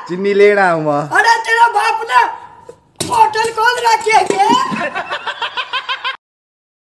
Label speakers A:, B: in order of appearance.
A: चीनी लेना हूँ।
B: अरे तेरा बाप ने होटल खोल रखे है।